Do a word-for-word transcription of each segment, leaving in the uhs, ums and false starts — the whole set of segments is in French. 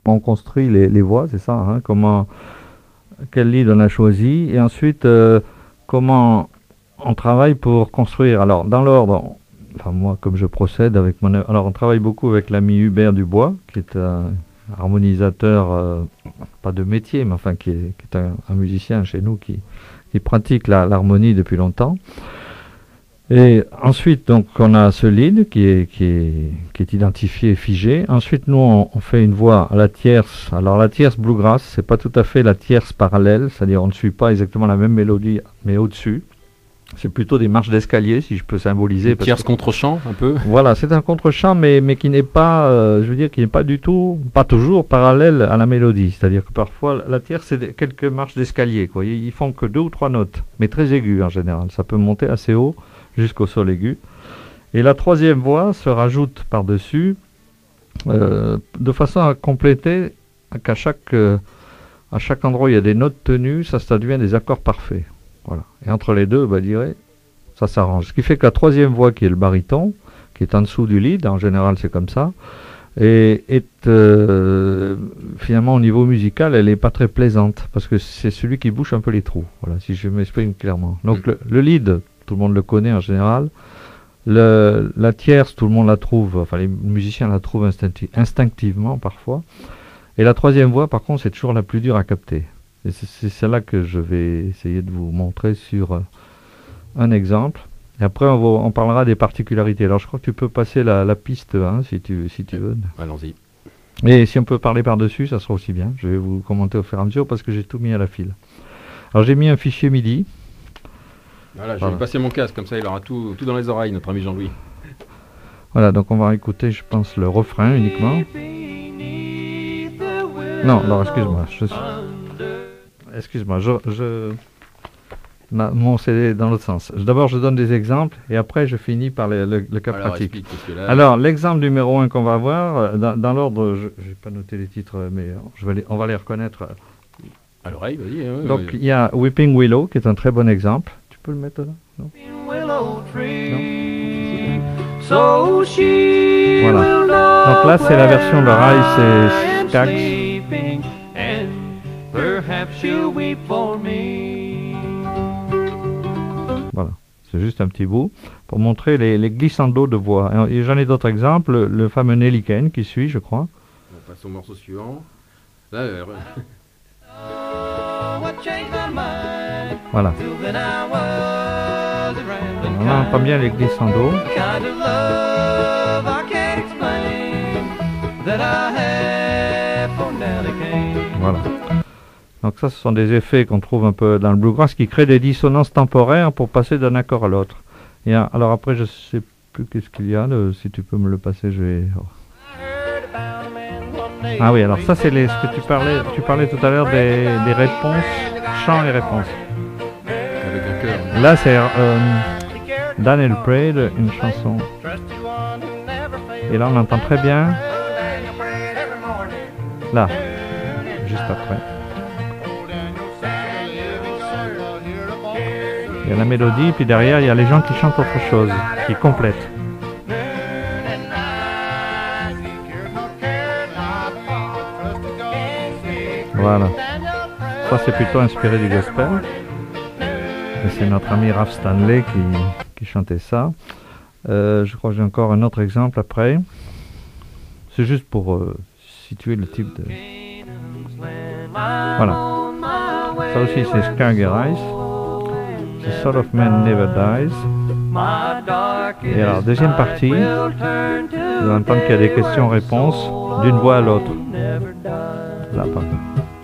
on construit les, les voix, c'est ça, hein, comment, quel lead on a choisi, et ensuite euh, comment on travaille pour construire. Alors dans l'ordre, enfin moi comme je procède avec mon, alors on travaille beaucoup avec l'ami Hubert Dubois, qui est un harmonisateur, euh, pas de métier, mais enfin qui est, qui est un, un musicien chez nous qui, qui pratique la, l'harmonie depuis longtemps. Et ensuite, donc, on a ce lead qui est, qui est, qui est identifié et figé. Ensuite, nous, on, on fait une voix à la tierce. Alors, la tierce bluegrass, c'est pas tout à fait la tierce parallèle, c'est-à-dire on ne suit pas exactement la même mélodie, mais au-dessus. C'est plutôt des marches d'escalier, si je peux symboliser. Une tierce que... contre-champ, un peu. Voilà, c'est un contre-champ, mais, mais qui n'est pas, euh, je veux dire, qui n'est pas du tout, pas toujours parallèle à la mélodie. C'est-à-dire que parfois, la tierce, c'est quelques marches d'escalier, quoi. Ils, ils font que deux ou trois notes, mais très aiguës en général. Ça peut monter assez haut, jusqu'au sol aigu. Et la troisième voix se rajoute par-dessus, euh, de façon à compléter qu'à chaque, euh, à chaque endroit où il y a des notes tenues, ça, ça devient des accords parfaits. Voilà. Et entre les deux, bah, je dirais, ça s'arrange. Ce qui fait que la troisième voix, qui est le baryton, qui est en dessous du lead, en général c'est comme ça, et est euh, finalement au niveau musical, elle n'est pas très plaisante, parce que c'est celui qui bouche un peu les trous, voilà, si je m'exprime clairement. Donc mmh. le, le lead, tout le monde le connaît en général. Le, la tierce, tout le monde la trouve, enfin les musiciens la trouvent instincti- instinctivement parfois. Et la troisième voix, par contre, c'est toujours la plus dure à capter. Et c'est, c'est celle-là que je vais essayer de vous montrer sur euh, un exemple. Et après, on, va, on parlera des particularités. Alors, je crois que tu peux passer la, la piste, hein, si tu, si tu veux. Allons-y. Et si on peut parler par-dessus, ça sera aussi bien. Je vais vous commenter au fur et à mesure parce que j'ai tout mis à la file. Alors, j'ai mis un fichier MIDI. Voilà, je voilà. vais passer mon casque, comme ça il aura tout, tout dans les oreilles, notre ami Jean-Louis. Voilà, donc on va écouter, je pense, le refrain uniquement. Non, alors excuse-moi. Je... Excuse-moi, je... je... Ma, mon C D est dans l'autre sens. D'abord, je donne des exemples et après, je finis par le, le, le cas alors, pratique. Explique, là... Alors, l'exemple numéro un qu'on va voir, dans, dans l'ordre, je n'ai pas noté les titres, mais je vais les, on va les reconnaître. À l'oreille, vas-y. Hein, donc, il ouais. y a Weeping Willow, qui est un très bon exemple. Tu peux le mettre là? Non. Non. Voilà. Donc là, c'est la version de Rice et Skaggs. Voilà. C'est juste un petit bout pour montrer les, les glissandos de voix. Et j'en ai d'autres exemples. Le, le fameux Nelly Ken qui suit, je crois. On passe au morceau suivant. Là, euh... Voilà. On entend bien les glissandos. Voilà. Donc ça, ce sont des effets qu'on trouve un peu dans le bluegrass qui créent des dissonances temporaires pour passer d'un accord à l'autre. Et alors après, je sais plus qu'est-ce qu'il y a. Le, si tu peux me le passer, je vais... Ah oui, alors ça c'est les, ce que tu parlais, tu parlais tout à l'heure des, des réponses, chants et réponses. Avec un cœur. Là c'est euh, Daniel Praed, une chanson. Et là on entend très bien. Là, juste après. Il y a la mélodie, puis derrière il y a les gens qui chantent autre chose, qui complètent. Voilà. Ça, c'est plutôt inspiré du gospel. Et c'est notre ami Ralph Stanley qui, qui chantait ça. Euh, je crois que j'ai encore un autre exemple après. C'est juste pour euh, situer le type de... Voilà. Ça aussi, c'est Skaggs et Rice. The Soul of Man Never Dies. Et alors, deuxième partie, vous allez entendre qu'il y a des questions-réponses d'une voix à l'autre. Là, par contre.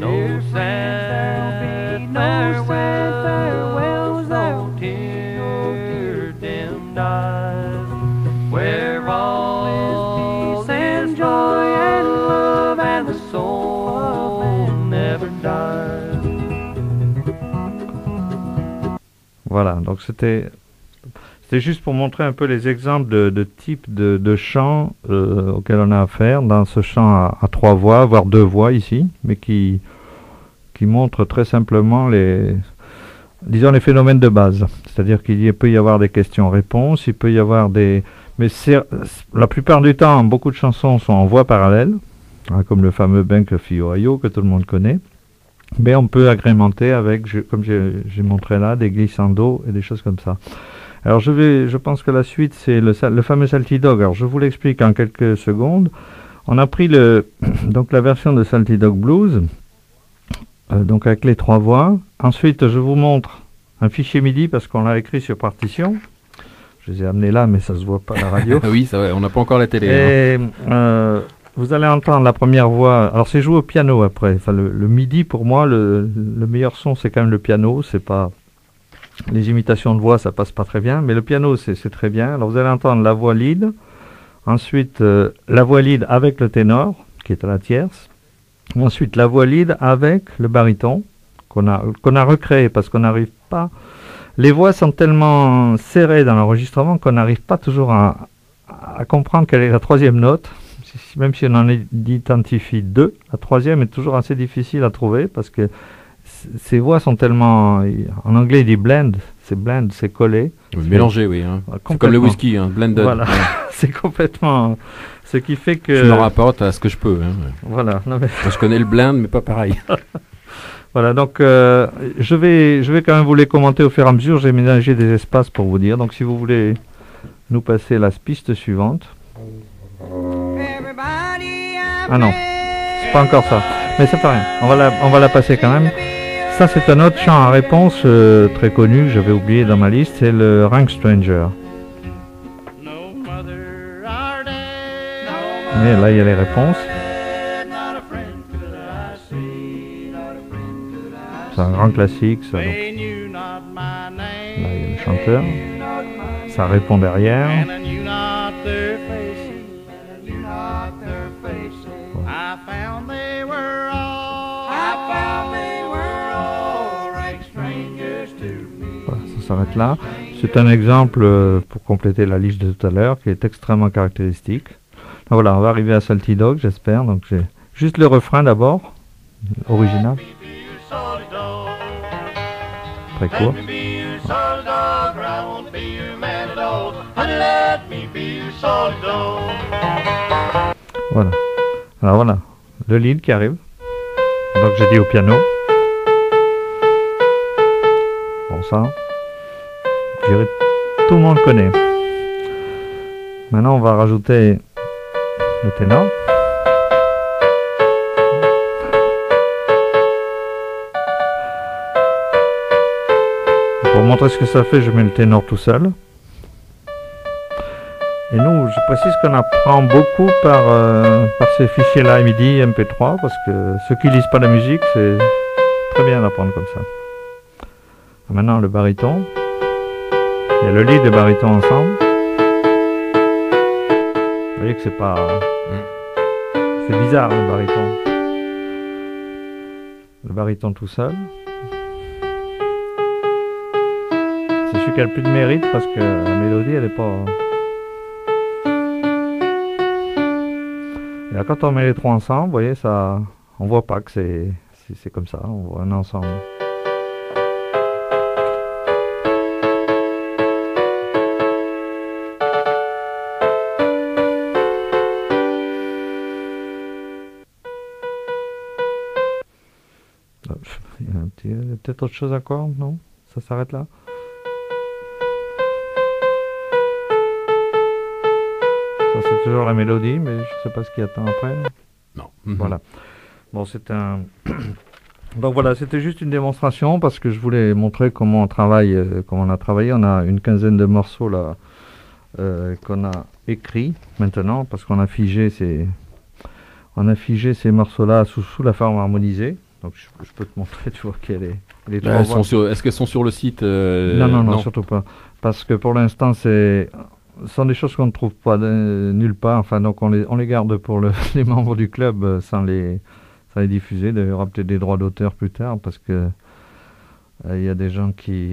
Voilà, donc c'était c'était juste pour montrer un peu les exemples de, de types de, de chants euh, auxquels on a affaire dans ce chant à, à trois voix, voire deux voix ici, mais qui qui montrent très simplement les disons les phénomènes de base. C'est-à-dire qu'il y, peut y avoir des questions-réponses, il peut y avoir des... Mais c'est, la plupart du temps, beaucoup de chansons sont en voix parallèle. hein, comme le fameux Bank of Ohio que tout le monde connaît. Mais on peut agrémenter avec, je, comme j'ai montré là, des glissando et des choses comme ça. Alors je vais, je pense que la suite c'est le, le fameux Salty Dog. Alors je vous l'explique en quelques secondes. On a pris le, donc la version de Salty Dog Blues, euh, donc avec les trois voix. Ensuite je vous montre un fichier MIDI parce qu'on l'a écrit sur partition. Je les ai amenés là mais ça se voit pas à la radio. Oui, ça va, on n'a pas encore la télé. Et, hein. euh, vous allez entendre la première voix. Alors c'est joué au piano après. Enfin le, le MIDI pour moi le, le meilleur son c'est quand même le piano. C'est pas les imitations de voix ça passe pas très bien, mais le piano c'est très bien. Alors vous allez entendre la voix lead. Ensuite, euh, la voix lead avec le ténor, qui est à la tierce. Ensuite, la voix lead avec le baryton, qu'on a, qu'on a recréé, parce qu'on n'arrive pas... Les voix sont tellement serrées dans l'enregistrement qu'on n'arrive pas toujours à, à comprendre quelle est la troisième note. Même si on en identifie deux, la troisième est toujours assez difficile à trouver, parce que ces voix sont tellement... En anglais, il dit blend, c'est blend, c'est collé. Oui, mélangé, oui. Hein. C'est comme le whisky, hein, blended. Voilà, c'est complètement... Ce qui fait que... Je me rapporte à ce que je peux. Hein. Voilà. Non, mais... Moi, je connais le blend, mais pas pareil. Voilà, donc euh, je, vais, je vais quand même vous les commenter au fur et à mesure. J'ai ménagé des espaces pour vous dire. Donc si vous voulez nous passer la piste suivante... Ah non, c'est pas encore ça. Mais c'est pas rien, on va la, on va la passer quand même. Ça c'est un autre chant à réponse euh, très connu, j'avais oublié dans ma liste, c'est le Rank Stranger. Et là il y a les réponses. C'est un grand classique ça. Donc. Là il y a le chanteur. Ça répond derrière. Voilà, ça s'arrête là. C'est un exemple euh, pour compléter la liste de tout à l'heure qui est extrêmement caractéristique. Donc voilà, on va arriver à Salty Dog, j'espère. Donc j'ai juste le refrain d'abord, original. Très court. Voilà. Alors voilà, le lead qui arrive. Donc j'ai dit au piano. Bon ça, je dirais tout le monde connaît. Maintenant on va rajouter le ténor. Pour montrer ce que ça fait, je mets le ténor tout seul. Et nous, je précise qu'on apprend beaucoup par, euh, par ces fichiers-là, MIDI, M P trois, parce que ceux qui lisent pas la musique, c'est très bien d'apprendre comme ça. Maintenant, le baryton. Il y a le lead et le baryton ensemble. Vous voyez que c'est pas... C'est bizarre, le baryton. Le baryton tout seul. C'est celui qui a le plus de mérite, parce que la mélodie, elle est pas... Et là, quand on met les trois ensemble, vous voyez, ça, on voit pas que c'est c'est comme ça, on voit un ensemble. Il y a, petit, il y a peut-être autre chose encore, non? Ça s'arrête là? Ça c'est toujours la mélodie, mais je sais pas ce qu'il y a tant après. Non. Voilà. Bon, c'est un... Donc voilà, c'était juste une démonstration parce que je voulais montrer comment on travaille, euh, comment on a travaillé. On a une quinzaine de morceaux là euh, qu'on a écrits maintenant parce qu'on a figé ces, on a figé ces morceaux-là sous, sous la forme harmonisée. Donc je, je peux te montrer, tu vois qu'elle est. Les Là, elles sont sur, est-ce qu'elles sont sur le site euh, non, non, non, non, surtout pas. Parce que pour l'instant, c'est, ce sont des choses qu'on ne trouve pas de, nulle part. Enfin, donc on les, on les garde pour le, les membres du club euh, sans les. Ça est diffusé, il y aura peut-être des droits d'auteur plus tard parce que il euh, y a des gens qui,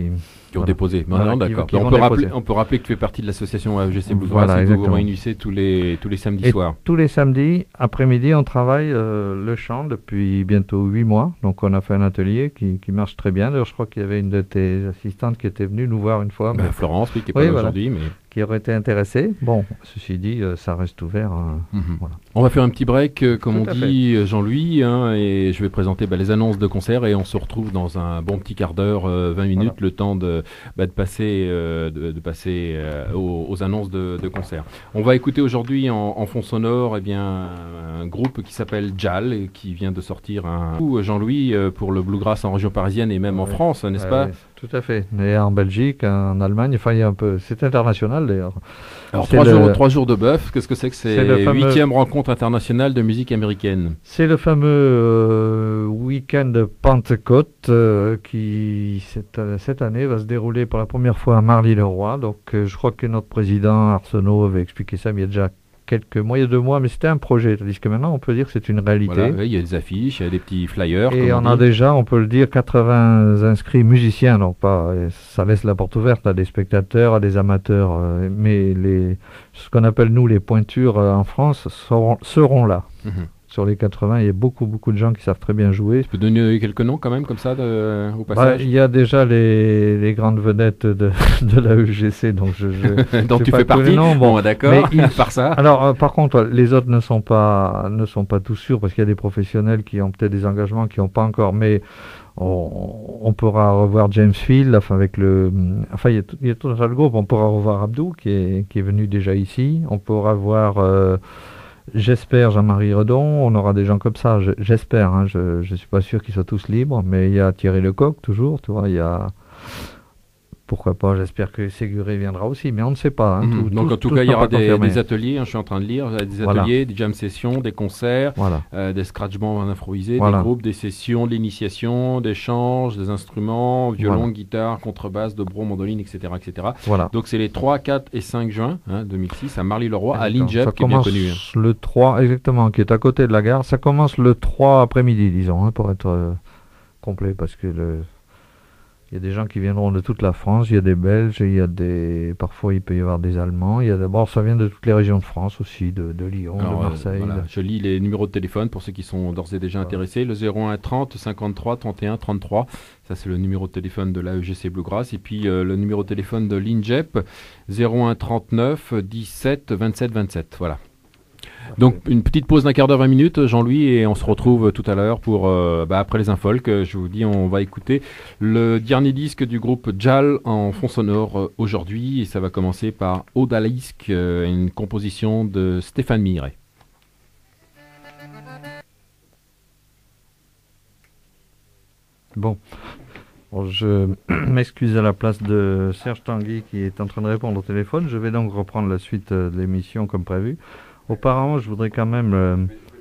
Qui ont voilà. déposé. Non, Voilà, non, qui- d'accord. qui on, vont peut déposer. rappeler, on peut rappeler que tu fais partie de l'association A E G C Bluegrass Voilà, et que vous vous exactement. réunissez tous les, tous les samedis Et soirs. tous les samedis après-midi, on travaille euh, le chant depuis bientôt huit mois. Donc on a fait un atelier qui, qui marche très bien. D'ailleurs, je crois qu'il y avait une de tes assistantes qui était venue nous voir une fois, Bah, mais Florence, oui, qui n'est pas Oui, là voilà. aujourd'hui, mais... qui aurait été intéressée. Bon, ceci dit, euh, ça reste ouvert. euh, Mhm. Voilà. On va faire un petit break, euh, comme Tout on à dit, euh, Jean-Louis, hein, et je vais présenter bah, les annonces de concert et on se retrouve dans un bon petit quart d'heure, euh, vingt minutes, Voilà. le temps de, bah, de passer, euh, de, de passer euh, aux, aux annonces de, de concert. On va écouter aujourd'hui en, en fond sonore eh bien, un groupe qui s'appelle Jal et qui vient de sortir un coup, Jean-Louis, euh, pour le bluegrass en région parisienne et même en Ouais. France, n'est-ce Ouais, pas? ouais, tout à fait. Et en Belgique, en Allemagne, enfin, il y a un peu. C'est international d'ailleurs. Alors, C'est trois, le- jours, trois jours de bœuf, qu'est-ce que c'est que C'est le c'est fameux- huitième rencontre internationale de musique américaine. C'est le fameux euh, week-end de Pentecôte euh, qui, cette, euh, cette année, va se dérouler pour la première fois à Marly-le-Roi. Donc, euh, je crois que notre président Arsenault avait expliqué ça, mais il y a déjà quelques mois, il y a deux mois, mais c'était un projet. Tandis que maintenant, on peut dire que c'est une réalité. Voilà, ouais, il y a des affiches, il y a des petits flyers. Et comme on a dit. déjà, on peut le dire, quatre-vingts inscrits musiciens. Donc pas, euh, ça laisse la porte ouverte à des spectateurs, à des amateurs. euh, mais les, ce qu'on appelle nous les pointures euh, en France seront, seront là. Mhm. Sur les quatre-vingts, il y a beaucoup, beaucoup de gens qui savent très bien jouer. Tu peux donner quelques noms quand même, comme ça, de, au Bah, passage. il y a déjà les, les grandes vedettes de, de la U G C, donc je, je Donc sais tu pas fais tous les partie. noms, Bon, bon. d'accord. Mais il- Par ça. Alors, euh, par contre, les autres ne sont pas, ne sont pas tous sûrs parce qu'il y a des professionnels qui ont peut-être des engagements qui n'ont pas encore, mais on, on pourra revoir James Field, enfin avec le, enfin il y a tout, il y a tout un tas de groupes. On pourra revoir Abdou qui est, qui est venu déjà ici. On pourra voir, euh, j'espère Jean-Marie Redon. On aura des gens comme ça. je- J'espère. Hein, je, je suis pas sûr qu'ils soient tous libres, mais il y a Thierry Lecoq toujours. Tu vois, il y a pourquoi pas, j'espère que Séguré viendra aussi, mais on ne sait pas. Hein, Mhm. tout- Donc tout- en tout tout cas, il y n'est aura pas des, confirmé. des ateliers, hein, je suis en train de lire, euh, des Voilà. ateliers, des jam sessions, des concerts, Voilà. euh, des scratchements improvisés, Voilà. des groupes, des sessions, de l'initiation, des changes, des instruments, violon, Voilà. guitare, contrebasse, dobro, mandoline, et cetera et cetera. Voilà. Donc c'est les trois, quatre et cinq juin hein, deux mille six à Marly-le-Roi, à Exactement. l'INJEP, Ça qui est bien commence connu. hein. le trois, exactement, qui est à côté de la gare. Ça commence le trois après-midi, disons, hein, pour être euh, complet, parce que le... il y a des gens qui viendront de toute la France, il y a des Belges, il y a des... parfois il peut y avoir des Allemands. Il y a d'abord, ça vient de toutes les régions de France aussi, de, de Lyon, Alors, de euh, Marseille. voilà, de- je lis les numéros de téléphone pour ceux qui sont d'ores et déjà Voilà. intéressés. Le zéro un trente cinquante-trois trente et un trente-trois, ça c'est le numéro de téléphone de l'A E G C Bluegrass. Et puis euh, le numéro de téléphone de l'INJEP, zéro un trente-neuf dix-sept vingt-sept vingt-sept. Voilà. Donc une petite pause d'un quart d'heure, vingt minutes, Jean-Louis, et on se retrouve tout à l'heure pour, euh, bah, après les infolk, euh, je vous dis, on va écouter le dernier disque du groupe Jal en fond sonore euh, aujourd'hui, et ça va commencer par Odalisque, euh, une composition de Stéphane Miret. Bon. Bon, je m'excuse à la place de Serge Tanguy qui est en train de répondre au téléphone. Je vais donc reprendre la suite euh, de l'émission comme prévu. Auparavant, je voudrais quand même euh,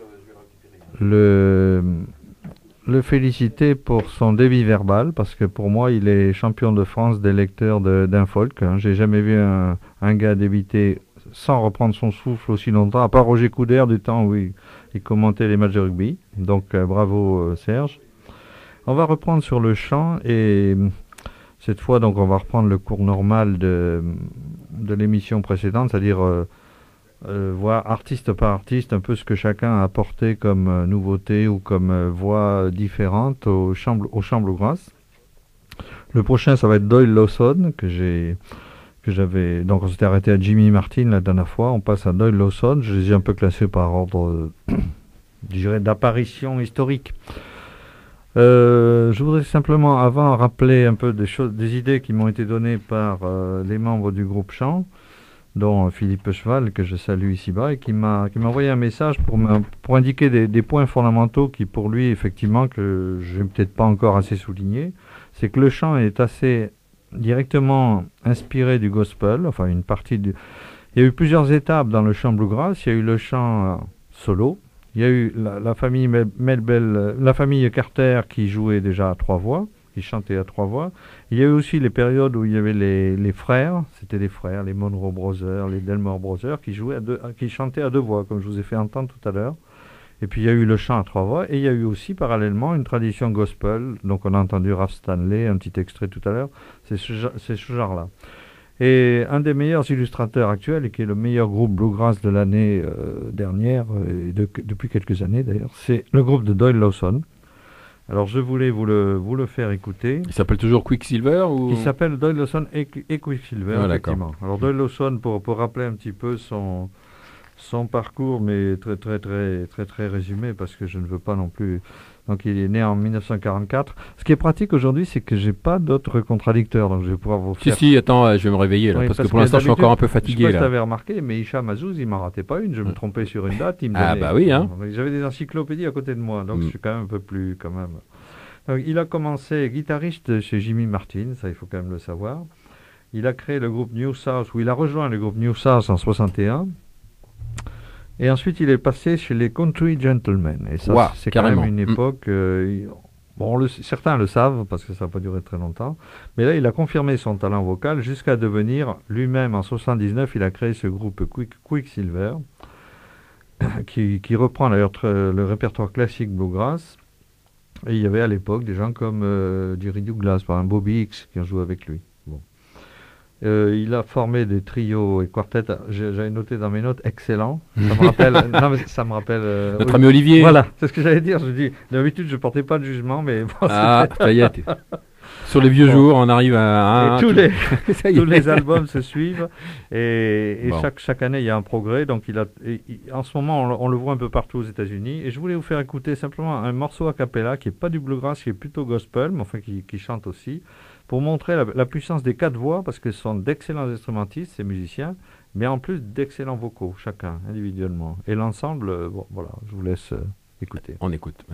le, le féliciter pour son débit verbal, parce que pour moi, il est champion de France des lecteurs de- d'un folk. Hein. J'ai jamais vu un, un gars débiter sans reprendre son souffle aussi longtemps, à part Roger Coudert du temps où il, il commentait les matchs de rugby. Donc euh, bravo euh, Serge. On va reprendre sur le chant et euh, cette fois, donc, on va reprendre le cours normal de, de l'émission précédente, c'est-à-dire euh, euh, voir artiste par artiste un peu ce que chacun a apporté comme euh, nouveauté ou comme euh, voix différente au chant, au chant bluegrass. Le prochain, ça va être Doyle Lawson, que j'ai, que j'avais, donc on s'était arrêté à Jimmy Martin la dernière fois. On passe à Doyle Lawson. Je les ai un peu classés par ordre, euh, je dirais, d'apparition historique. Euh, je voudrais simplement avant rappeler un peu des choses, des idées qui m'ont été données par euh, les membres du groupe Chant, dont Philippe Cheval, que je salue ici-bas, et qui m'a qui m'a envoyé un message pour, me, pour indiquer des, des points fondamentaux qui, pour lui, effectivement, que je n'ai peut-être pas encore assez souligné. C'est que le chant est assez directement inspiré du gospel, enfin une partie du... Il y a eu plusieurs étapes dans le chant bluegrass. Il y a eu le chant euh, solo. Il y a eu la, la famille Mel, Melbel, la famille Carter qui jouait déjà à trois voix, qui chantait à trois voix. Il y a eu aussi les périodes où il y avait les, les frères, c'était les frères, les Monroe Brothers, les Delmore Brothers, qui jouaient à deux, qui chantaient à deux voix, comme je vous ai fait entendre tout à l'heure. Et puis il y a eu le chant à trois voix, et il y a eu aussi parallèlement une tradition gospel. Donc on a entendu Ralph Stanley, un petit extrait tout à l'heure, c'est ce, c'est ce genre-là. Et un des meilleurs illustrateurs actuels, et qui est le meilleur groupe bluegrass de l'année euh, dernière, et de, depuis quelques années d'ailleurs, c'est le groupe de Doyle Lawson. Alors je voulais vous le, vous le faire écouter. Il s'appelle toujours Quicksilver ou... Il s'appelle Doyle Lawson et, et Quicksilver, Ah, effectivement. Alors Doyle Lawson, pour, pour rappeler un petit peu son, son parcours, mais très très très très très résumé, parce que je ne veux pas non plus... Donc il est né en mille neuf cent quarante-quatre. Ce qui est pratique aujourd'hui, c'est que j'ai pas d'autres contradicteurs, donc je vais pouvoir vous Si, faire... si, attends, je vais me réveiller là, Oui, parce, parce que pour que l'instant je suis d'habitude, encore un peu Je sais fatigué pas si tu là. avais remarqué, mais Hicham Azouz, il m'en ratait pas une. Je me trompais sur une date, il me Ah donnait... bah oui, hein. J'avais des encyclopédies à côté de moi, donc Mm. je suis quand même un peu plus... quand même. Donc, il a commencé guitariste chez Jimmy Martin, ça il faut quand même le savoir. Il a créé le groupe New South, ou il a rejoint le groupe New South en soixante et un. Et ensuite, il est passé chez les Country Gentlemen. Et ça, Wow, c'est quand carrément. même une Mm. époque... euh, il- bon, le- certains le savent, parce que ça n'a pas duré très longtemps. Mais là, il a confirmé son talent vocal jusqu'à devenir, lui-même, en soixante-dix-neuf, il a créé ce groupe Quick, Quicksilver, qui, qui reprend d'ailleurs tr- le répertoire classique bluegrass. Et il y avait à l'époque des gens comme euh, Jerry Douglas, par exemple Bobby Hicks, qui ont joué avec lui. Bon. Euh, il a formé des trios et quartets, j'ai- j'avais noté dans mes notes, excellents. Ça me rappelle, non, mais ça me rappelle euh, Notre Oli- ami Olivier. Voilà, c'est ce que j'allais dire. Je dis, d'habitude, je portais pas de jugement, mais bon, Ah, c'était- ça y est. t'es- Sur les vieux Bon. jours, on arrive à... Et tous les, Ça y tous est. les albums se suivent, et, et Bon. chaque, chaque année il y a un progrès. Donc il a, et- il- en ce moment on, le- on le voit un peu partout aux États-Unis. Et je voulais vous faire écouter simplement un morceau a cappella qui est pas du bluegrass, qui est plutôt gospel, mais enfin qui, qui chante aussi, pour montrer la, la puissance des quatre voix, parce que ce sont d'excellents instrumentistes, ces musiciens, mais en plus d'excellents vocaux, chacun individuellement. Et l'ensemble, euh, bon, voilà, je vous laisse euh, écouter. On écoute. Ouais.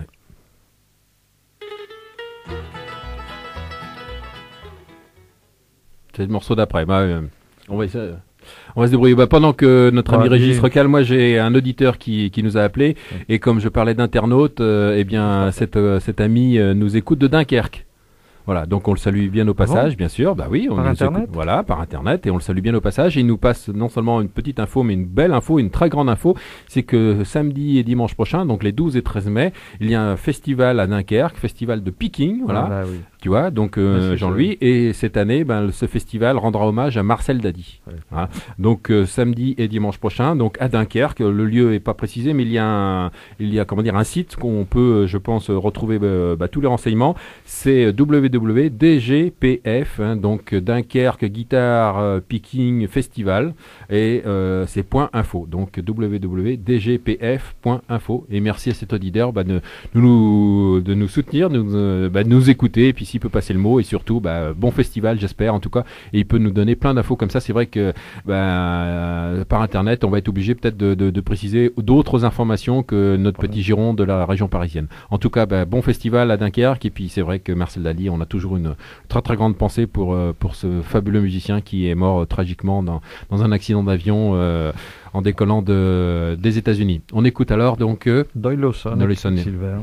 C'est le morceau d'après. Bah, euh, on va essayer. On va se débrouiller. Bah, pendant que notre ami Ouais, Régis dis- recale, moi j'ai un auditeur qui, qui nous a appelé. Ouais. Et comme je parlais d'internautes, euh, eh bien cet, euh, cet ami euh, nous écoute de Dunkerque. Voilà, donc on le salue bien au passage, bien sûr. Bah oui, on Par nous Internet écoute- voilà, par internet, et on le salue bien au passage. Et il nous passe non seulement une petite info, mais une belle info, une très grande info. C'est que samedi et dimanche prochain, donc les douze et treize mai, il y a un festival à Dunkerque, festival de picking, voilà. Voilà, oui. Tu vois, donc euh, Ouais, c'est Jean-Louis, et cette année, ben, ce festival rendra hommage à Marcel Dady. Ouais. Voilà. Donc euh, samedi et dimanche prochain, donc à Dunkerque, le lieu est pas précisé, mais il y a un, il y a comment dire un site qu'on peut, euh, je pense, retrouver euh, bah, tous les renseignements. C'est w w w point d g p f, hein, donc Dunkerque Guitar euh, Picking Festival, et euh, c'est point info. Donc w w w point d g p f point info. Et merci à cet auditeur bah, de, nous, de nous soutenir, de nous, euh, bah, de nous écouter, et puis s'il peut passer le mot, et surtout bah, bon festival, j'espère en tout cas, et il peut nous donner plein d'infos comme ça. C'est vrai que bah, euh, par internet on va être obligé peut-être de, de, de préciser d'autres informations que notre Voilà. petit giron de la région parisienne. En tout cas, bah, bon festival à Dunkerque, et puis c'est vrai que Marcel Dally, on a toujours une très très grande pensée pour, euh, pour ce fabuleux musicien qui est mort euh, tragiquement dans, dans un accident d'avion euh, en décollant de, des États-Unis. On écoute alors donc euh, Doyle Lawson, Doyle Lawson. Silver.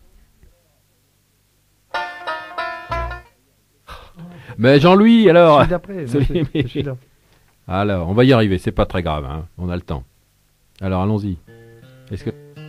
mais Jean-Louis alors. Celui d'après, Celui- non, c'est- c'est celui-là. Alors, on va y arriver, c'est pas très grave, hein, on a le temps. Alors, allons-y. Est-ce que...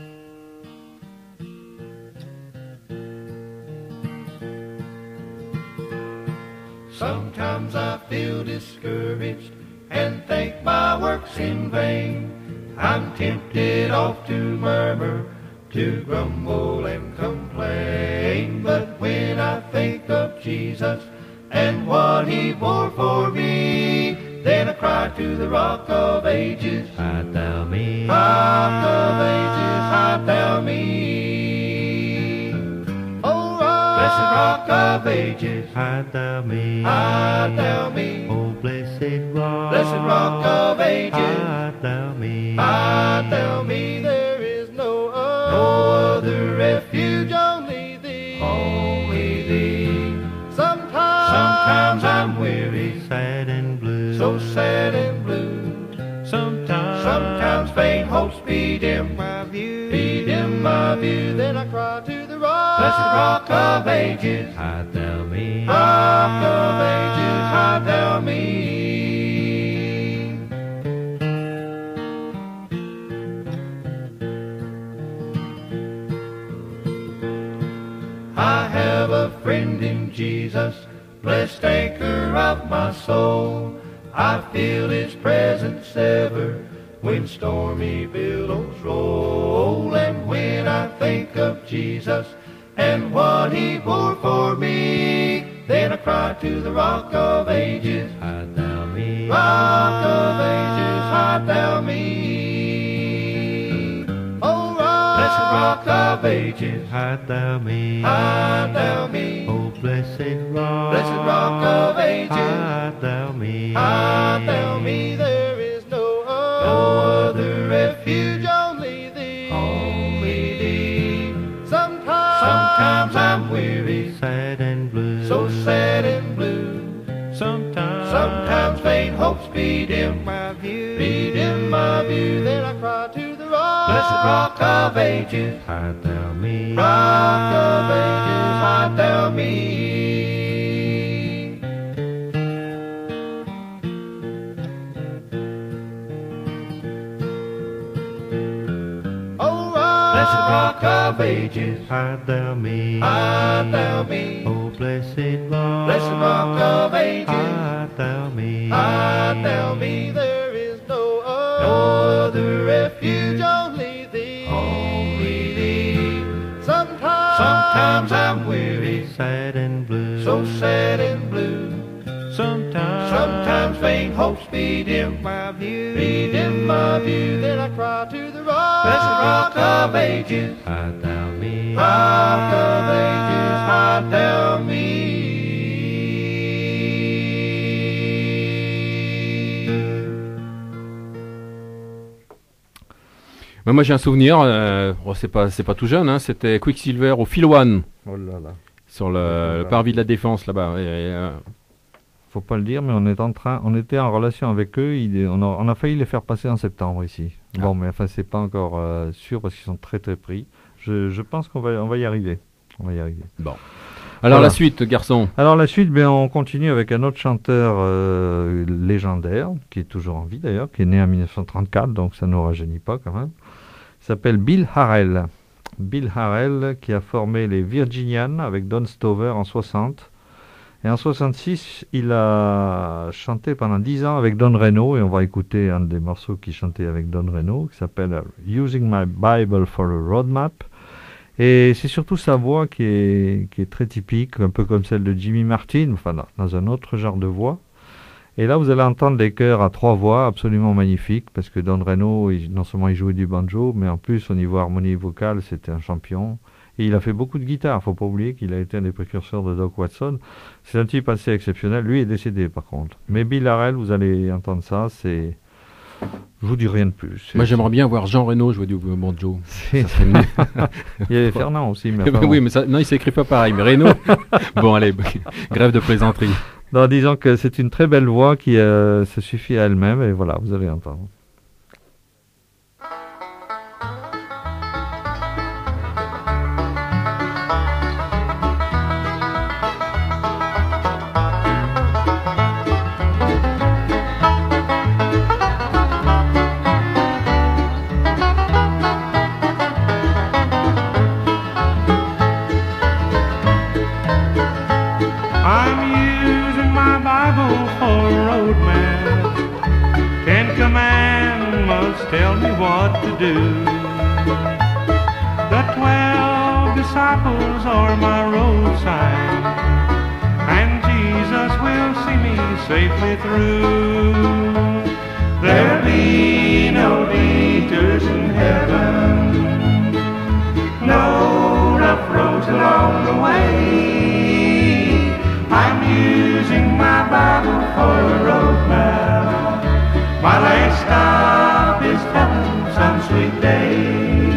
Sometimes I feel discouraged and think my work's in vain. I'm tempted oft to murmur, to grumble and complain. But when I think of Jesus and what He bore for me, then I cry to the Rock of Ages, hide thou me. Rock of Ages, hide thou me. Oh, rock, blessed Rock of Ages, Hide thou me, hide thou me. O blessed rock, Blessed Rock of Ages, hide thou me, hide thou me. There is no other, no other refuge, only Thee, only Thee. Sometimes, sometimes I'm weary, sad and blue, so sad and blue. sometimes, Sometimes faint hopes be dim my view, be dim my view. Then I cry to the Rock, blessed Rock of Ages, hide thou me, Rock of Ages, hide thou me. a friend in Jesus, blessed anchor of my soul. I feel His presence ever when stormy billows roll. And when I think of Jesus and what He bore for me, then I cry to the Rock of Ages, Hide thou me, Rock of Ages, hide thou me. Oh, Rock, blessed Rock of Ages, hide thou me, hide thou me. oh blessed rock, Blessed Rock of Ages, hide thou me, hide thou me. There is no other, no other refuge, only Thee, only Thee. Sometimes, sometimes I'm weary, sad and blue, so sad and blue. sometimes, Sometimes vain hopes be dim my view, be dim my view. Then I cry to the Rock, blessed Rock of Ages, hide thou me, Rock of Ages, hide thou me. Oh, Rock, blessed Rock of Ages, hide thou me, hide thou me. oh blessed rock, Blessed Rock of Ages, hide thou me, hide thou me. There is no other, no other refuge, only Thee, only Thee. Sometimes, sometimes I'm weary, sad and blue, so sad and blue. sometimes, Sometimes vain hopes be dim my view, be dim my view. Then I cry to the Rock, blessed Rock of Ages, hide thou me, Rock of Ages, hide thou me. Mais moi j'ai un souvenir, euh, bon, c'est pas c'est pas tout jeune, hein, c'était Quicksilver au Phil One Oh là là. sur le, le parvis de la Défense là-bas. Et, et, euh, Faut pas le dire, mais on est en train, on était en relation avec eux. il- on, a, on a failli les faire passer en septembre ici. Ah. Bon, mais enfin, c'est pas encore euh, sûr parce qu'ils sont très très pris. Je, je pense qu'on va, on va y arriver. On va y arriver. bon. Alors Voilà. la suite, garçon. Alors la suite, ben, on continue avec un autre chanteur euh, légendaire, qui est toujours en vie d'ailleurs, qui est né en mille neuf cent trente-quatre, donc ça ne nous rajeunit pas quand même. Il s'appelle Bill Harrell. Bill Harrell qui a formé les Virginians avec Don Stover en soixante. Et en soixante-six, il a chanté pendant dix ans avec Don Reno, et on va écouter un des morceaux qu'il chantait avec Don Reno, qui s'appelle Using My Bible for a Roadmap. Et c'est surtout sa voix qui est, qui est très typique, un peu comme celle de Jimmy Martin, enfin dans, dans un autre genre de voix. Et là, vous allez entendre des chœurs à trois voix absolument magnifiques, parce que Don Reno, il- non seulement il jouait du banjo, mais en plus, au niveau harmonie vocale, c'était un champion. Et il a fait beaucoup de guitare, faut pas oublier qu'il a été un des précurseurs de Doc Watson. C'est un type assez exceptionnel, lui est décédé par contre. Mais Bill Harrell, vous allez entendre ça, c'est... Je vous dis rien de plus. C'est- Moi j'aimerais bien voir Jean Reno jouer du banjo. c'est- Ça serait mieux. Il y avait Fernand aussi, mais Eh ben enfin, oui, bon. mais ça, non, il s'écrit pas pareil. Mais Reno, bon allez, grève de plaisanterie. Non, disons que c'est une très belle voix qui euh, se suffit à elle-même, et voilà, vous allez entendre. I'm using my Bible for a road map. Ten commandments tell me what to do. The twelve disciples are my road sign, and Jesus will see me safely through. There'll be no detours in heaven, no rough roads along the way. I'm using my Bible for a road map. My last stop is heaven some sweet day.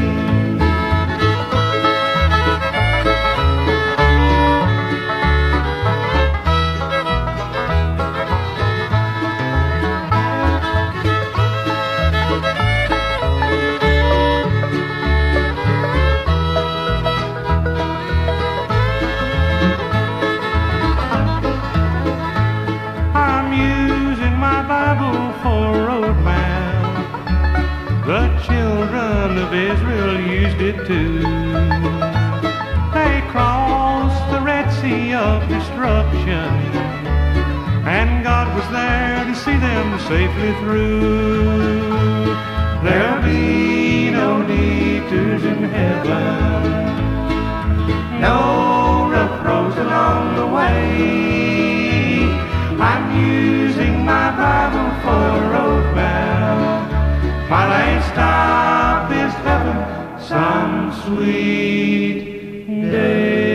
I'm using my Bible for a road map. The children of Israel used it too. They crossed the Red sea of destruction, and God was there to see them safely through. There'll be no detours in heaven, no rough roads along the way. I'm using my Bible for a road map. My last stop is heaven some sweet day.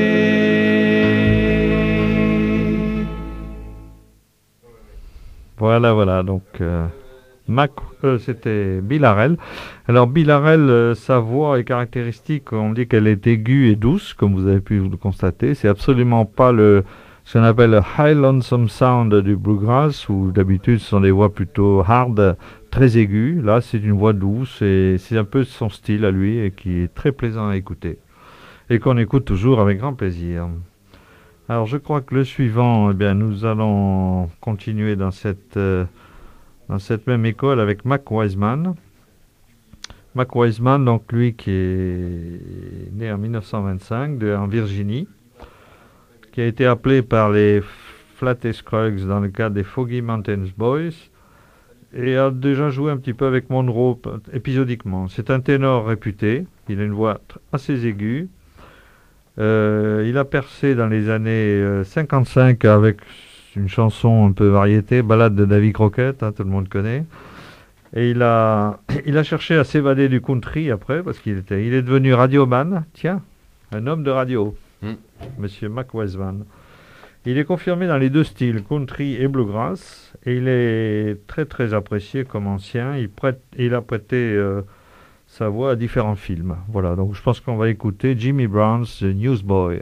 Voilà, voilà, donc euh, Mac, euh, c'était Bill Harrell. Alors Bill Harrell, euh, sa voix est caractéristique, on dit qu'elle est aiguë et douce, comme vous avez pu le constater. C'est absolument pas le ce qu'on appelle le high lonesome sound du bluegrass, où d'habitude ce sont des voix plutôt hard, très aiguës. Là, c'est une voix douce et c'est un peu son style à lui et qui est très plaisant à écouter et qu'on écoute toujours avec grand plaisir. Alors, je crois que le suivant, eh bien, nous allons continuer dans cette euh, dans cette même école avec Mac Wiseman. Mac Wiseman, donc lui qui est né en mille neuf cent vingt-cinq de, en Virginie, qui a été appelé par les Flathead Scruggs dans le cadre des Foggy Mountains Boys et a déjà joué un petit peu avec Monroe épisodiquement. C'est un ténor réputé, il a une voix assez aiguë. Euh, il a percé dans les années euh, cinquante-cinq avec une chanson un peu variété, Ballade de Davy Crockett, hein, tout le monde connaît. Et il a, il a cherché à s'évader du country après, parce qu'il était, il est devenu radioman, tiens, un homme de radio, mm. Monsieur Mac Wiseman. Il est confirmé dans les deux styles, country et bluegrass, et il est très très apprécié comme ancien. Il, prête, il a prêté euh, sa voix à différents films. Voilà, donc je pense qu'on va écouter Jimmy Brown's The Newsboy.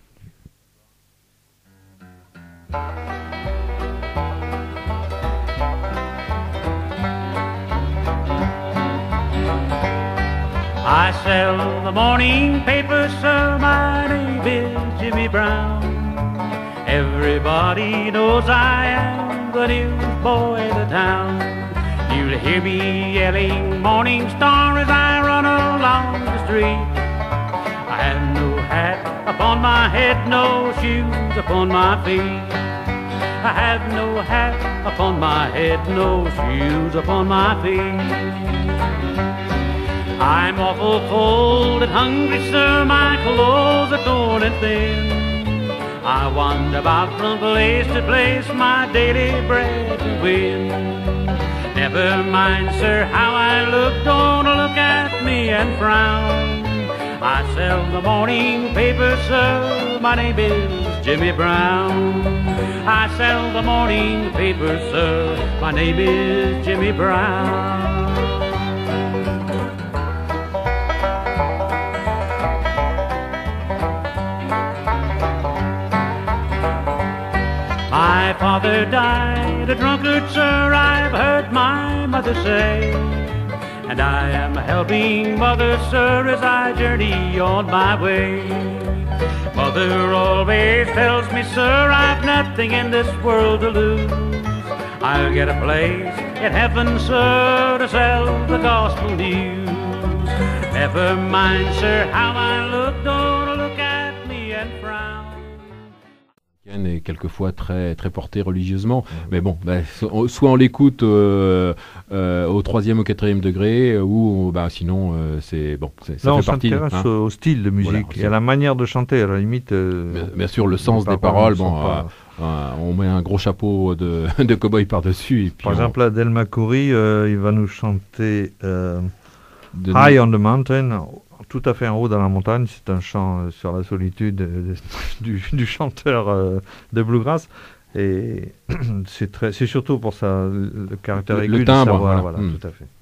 I sell the morning paper, sir, my name is Jimmy Brown. Everybody knows I am the newsboy of the town. You'll hear me yelling Morning Star as I run along the street. I have no hat upon my head, no shoes upon my feet. I have no hat upon my head, no shoes upon my feet. I'm awful cold and hungry, sir, my clothes are torn and thin. I wander about from place to place, my daily bread to win. Never mind, sir, how I look, don't look at me and frown. I sell the morning paper, sir, my name is Jimmy Brown. I sell the morning paper, sir, my name is Jimmy Brown. My father died a drunkard, sir, I've heard my mother say. And I am helping mother, sir, as I journey on my way. Mother always tells me, sir, I've nothing in this world to lose. I'll get a place in heaven, sir, to sell the gospel news. Never mind, sir, how I look, don't look at me and frown. Et quelquefois très très porté religieusement, mais bon, bah, soit on l'écoute euh, euh, au troisième ou quatrième degré, ou bah, sinon euh, c'est bon, c'est, ça Là, fait on partie. s'intéresse hein. au style de musique voilà, et à la manière de chanter, à la limite. Euh, bien, bien sûr, le sens des paroles, bon, pas... euh, euh, on met un gros chapeau de, de cow-boy par-dessus. Et puis Par on... exemple, Del McCoury, euh, il va nous chanter euh, High on the Mountain. Tout à fait en haut dans la montagne, c'est un chant euh, sur la solitude euh, du, du chanteur euh, de bluegrass et c'est très, c'est surtout pour ça le caractère le, aigu le timbre, de sa voix, voilà, voilà, mmh. tout à fait.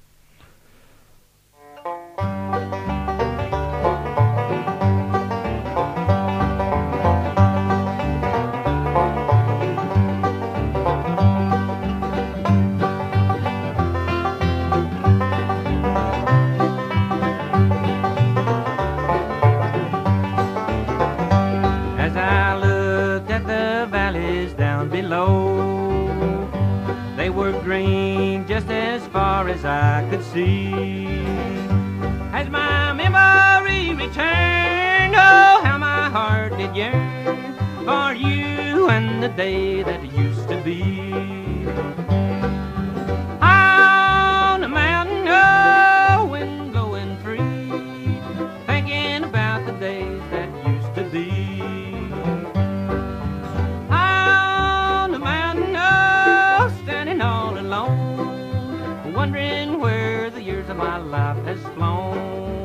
As I could see, as my memory returned, oh how my heart did yearn for you and the day that used to be. On the mountain, oh, wind blowing free, thinking about the days that used to be. On the mountain, oh, standing all alone, wondering where the years of my life has flown.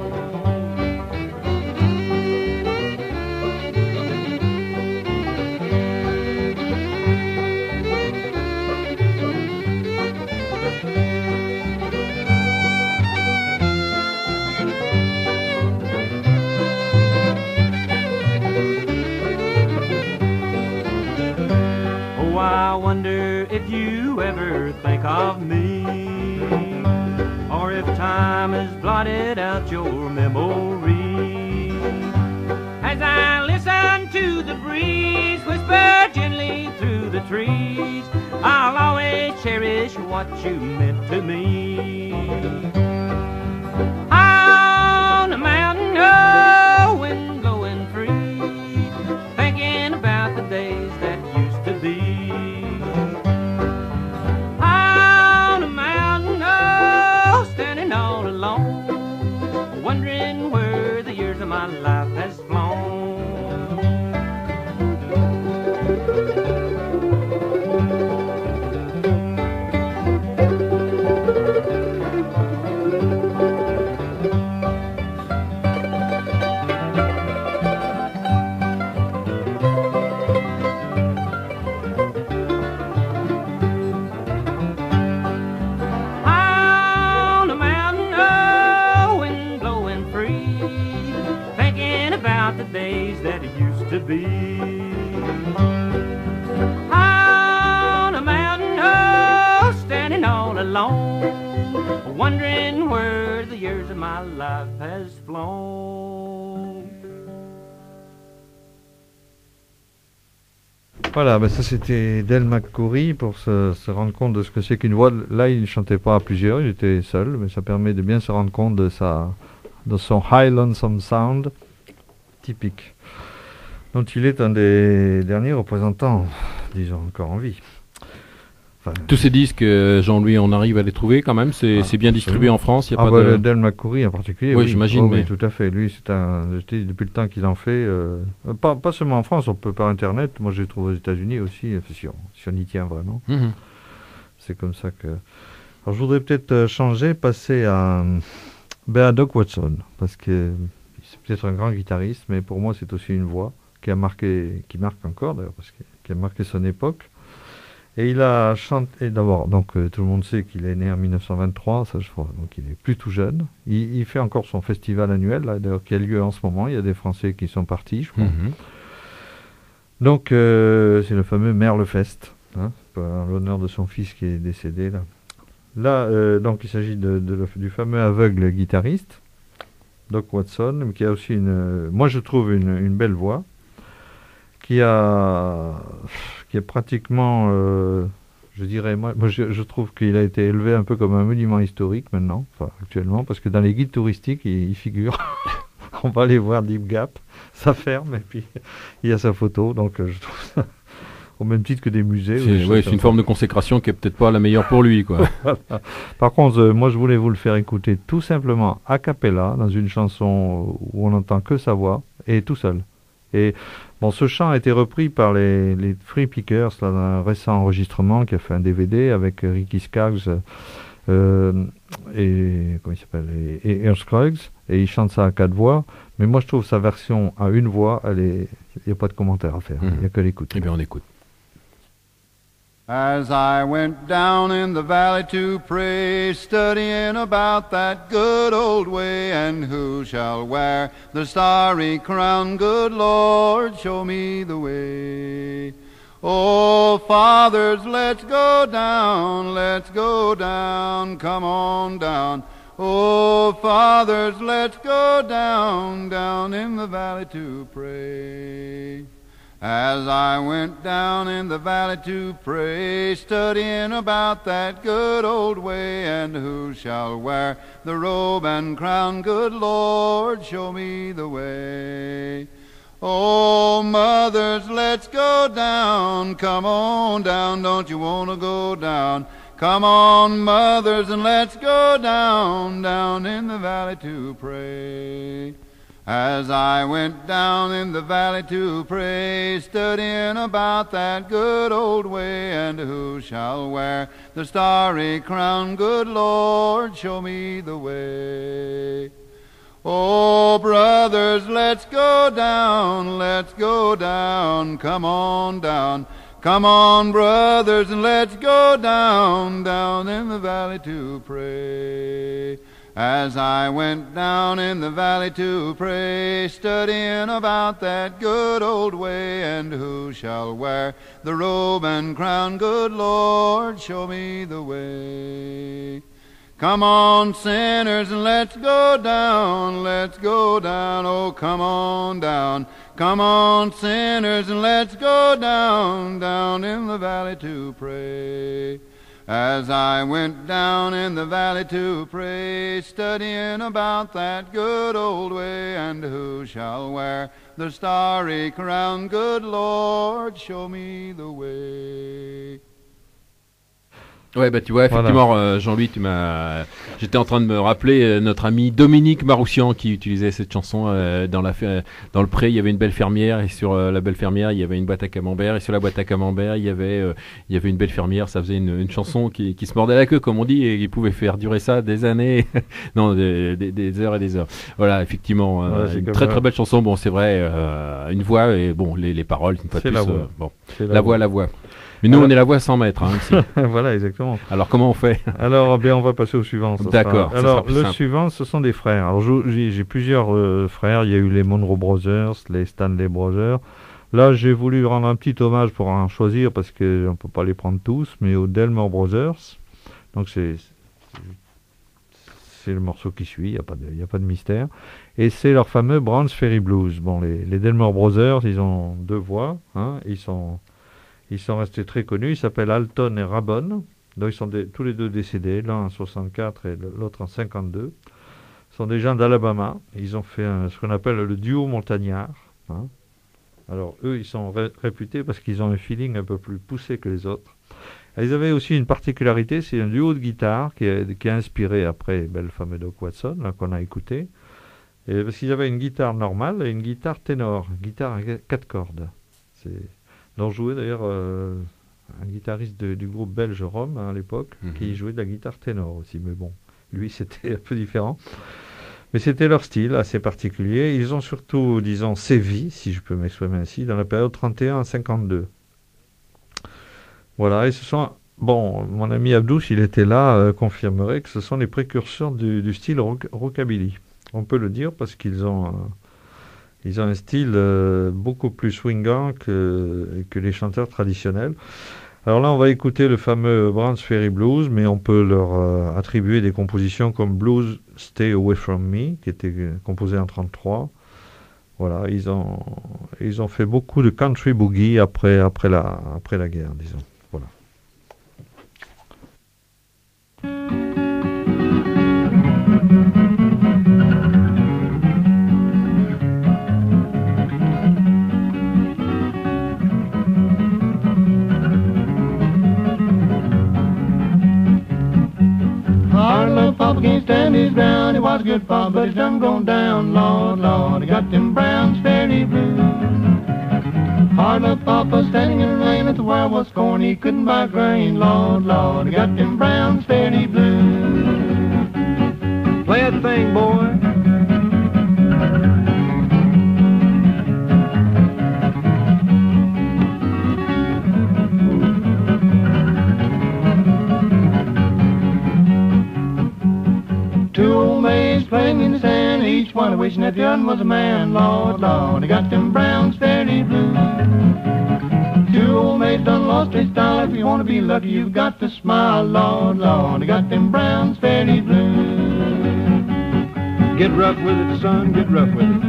I wonder if you ever think of me, or if time has blotted out your memory. As I listen to the breeze whisper gently through the trees, I'll always cherish what you meant to me. On the mountain, oh, wind blowing free, thinking about the days that used to be. All alone, wondering where the years of my life has flown. The days that it used to be. On a mountain, oh, standing all alone, wondering where the years of my life has flown. Voilà, ben ça c'était Del McCoury pour se, se rendre compte de ce que c'est qu'une voix. Là, il ne chantait pas à plusieurs, il était seul, mais ça permet de bien se rendre compte de, sa, de son High Lonesome Sound typique, dont il est un des derniers représentants, disons, encore en vie. Enfin, tous ces disques, Jean-Louis, on arrive à les trouver quand même, c'est ah, bien distribué en France, il y a ah pas bah, de... Del McCoury en particulier, oui, oui. j'imagine. Oh, mais... Oui, tout à fait, lui, c'est un, depuis le temps qu'il en fait, euh, pas, pas seulement en France, on peut par Internet, moi je les trouve aux États-Unis aussi, si on, si on y tient vraiment. Mm-hmm. C'est comme ça que... Alors je voudrais peut-être changer, passer à, ben, à Doc Watson, parce que... c'est peut-être un grand guitariste, mais pour moi c'est aussi une voix qui a marqué, qui marque encore d'ailleurs, parce que, qui a marqué son époque. Et il a chanté, d'abord, donc euh, tout le monde sait qu'il est né en mille neuf cent vingt-trois, ça je crois, donc il est plus tout jeune. Il, il fait encore son festival annuel, là, d'ailleurs, qui a lieu en ce moment, il y a des Français qui sont partis, je crois. Mm-hmm. Donc euh, c'est le fameux Merlefest, hein, en l'honneur de son fils qui est décédé là. Là, euh, donc il s'agit de, de, de, du fameux aveugle guitariste, Doc Watson, qui a aussi une, moi je trouve une, une belle voix, qui a, qui est pratiquement, euh, je dirais, moi, moi je, je trouve qu'il a été élevé un peu comme un monument historique maintenant, enfin actuellement, parce que dans les guides touristiques, il, il figure. On va aller voir Deep Gap, ça ferme, et puis il y a sa photo, donc euh, je trouve ça au même titre que des musées. C'est ouais, une forme de consécration qui est peut-être pas la meilleure pour lui, quoi. Voilà. Par contre, euh, moi je voulais vous le faire écouter tout simplement a cappella, dans une chanson où on n'entend que sa voix, et tout seul. Et bon, ce chant a été repris par les, les Free Pickers là, dans un récent enregistrement qui a fait un D V D avec Ricky Skaggs euh, et comment il s'appelle et, et Earl Scruggs, et il chante ça à quatre voix. Mais moi je trouve sa version à une voix, elle est, il n'y a pas de commentaire à faire, il mmh. n'y a que l'écouter. Eh bien on écoute. As I went down in the valley to pray, studying about that good old way, and who shall wear the starry crown? Good Lord, show me the way. Oh, fathers, let's go down, let's go down, come on down. Oh, fathers, let's go down, down in the valley to pray. As I went down in the valley to pray, studying about that good old way, and who shall wear the robe and crown? Good Lord, show me the way. Oh, mothers, let's go down. Come on down, don't you want to go down? Come on, mothers, and let's go down, down in the valley to pray. As I went down in the valley to pray, studying about that good old way, and who shall wear the starry crown? Good Lord, show me the way. Oh, brothers, let's go down, let's go down, come on down. Come on, brothers, and let's go down, down in the valley to pray. As I went down in the valley to pray, studying about that good old way, and who shall wear the robe and crown? Good Lord, show me the way. Come on, sinners, and let's go down, let's go down, oh, come on down. Come on, sinners, and let's go down, down in the valley to pray. As I went down in the valley to pray, studying about that good old way, and who shall wear the starry crown? Good Lord, show me the way. Ouais, bah tu vois, effectivement, voilà. euh, Jean-Louis, tu m'as. J'étais en train de me rappeler euh, notre ami Dominique Maroussian qui utilisait cette chanson euh, dans la fer... dans le pré. Il y avait une belle fermière, et sur euh, la belle fermière, il y avait une boîte à camembert, et sur la boîte à camembert, il y avait euh, il y avait une belle fermière. Ça faisait une, une chanson qui, qui se mordait la queue, comme on dit, et il pouvait faire durer ça des années, non, des, des, des heures et des heures. Voilà, effectivement, euh, ouais, une très très belle chanson. Bon, c'est vrai, euh, une voix et bon, les, les paroles, une fois de plus, la voix. Euh, bon, la, la voix, voix, la voix. Mais nous, alors, on est la voix sans mètres. Hein, voilà, exactement. Alors, comment on fait? Alors, bien, on va passer au suivant. D'accord. Alors, le simple. suivant, ce sont des frères. Alors, j'ai, j'ai plusieurs euh, frères. Il y a eu les Monroe Brothers, les Stanley Brothers. Là, j'ai voulu rendre un petit hommage pour en choisir parce qu'on ne peut pas les prendre tous, mais aux Delmore Brothers. Donc, c'est, c'est le morceau qui suit. Il n'y a pas de, il n'y a pas de mystère. Et c'est leur fameux Browns Ferry Blues. Bon, les, les Delmore Brothers, ils ont deux voix. Hein, ils sont... Ils sont restés très connus, ils s'appellent Alton et Rabon, donc ils sont des, tous les deux décédés, l'un en soixante-quatre et l'autre en cinquante-deux. Ce sont des gens d'Alabama, ils ont fait un, ce qu'on appelle le duo montagnard. Hein. Alors eux, ils sont ré- réputés parce qu'ils ont un feeling un peu plus poussé que les autres. Et ils avaient aussi une particularité, c'est un duo de guitare qui a, qui a inspiré après ben, le fameux Doc Watson là, qu'on a écouté. Et parce qu'ils avaient une guitare normale et une guitare ténor, une guitare à quatre cordes. C'est... dont jouait d'ailleurs euh, un guitariste de, du groupe belge Rome hein, à l'époque, mmh. qui jouait de la guitare ténor aussi, mais bon, lui c'était un peu différent. Mais c'était leur style assez particulier. Ils ont surtout, disons, sévi, si je peux m'exprimer ainsi, dans la période trente et un à cinquante-deux. Voilà, et ce sont, bon, mon ami Abdouche, il était là, euh, confirmerait que ce sont les précurseurs du, du style rock, rockabilly. On peut le dire parce qu'ils ont... Euh, Ils ont un style euh, beaucoup plus swingant que, que les chanteurs traditionnels. Alors là, on va écouter le fameux Browns Ferry Blues, mais on peut leur euh, attribuer des compositions comme Blues Stay Away From Me, qui était composé en trente-trois. Voilà, ils ont, ils ont fait beaucoup de country boogie après, après, la, après la guerre, disons. Voilà. Papa can't stand his ground, he was a good papa, but he's done gone down, Lord, Lord, he got them Browns Ferry Blues. Hard luck papa standing in the rain at the wire was corn, he couldn't buy grain, Lord, Lord, he got them Browns Ferry Blues. Play that thing, boy. Playing in the sand, each one wishing that the other was a man. Lord, Lord, they got them Browns Ferry Blues. Two old maids done lost their style. If you want to be lucky, you've got to smile. Lord, Lord, they got them Browns Ferry Blues. Get rough with it, son, get rough with it.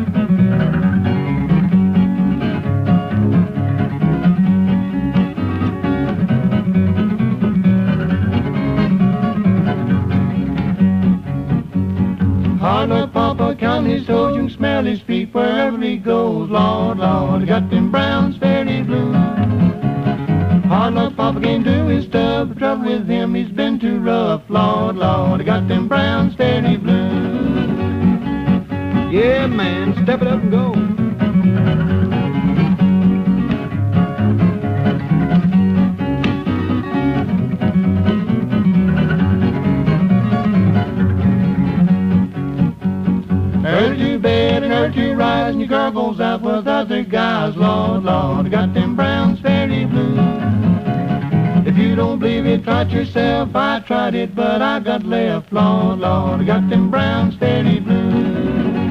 Hard luck Papa, count his toes, you can smell his feet wherever he goes. Lord, Lord, I got them brown spare blues. Hard luck Papa can't do his stuff, the trouble with him, he's been too rough. Lord, Lord, I got them brown steady blues. Yeah, man, step it up and go. Early to bed and early to rise, and your girl goes out with other guys. Lord, Lord, I got them brown steady blues. If you don't believe it, try it yourself. I tried it, but I got left. Lord, Lord, I got them brown steady blues.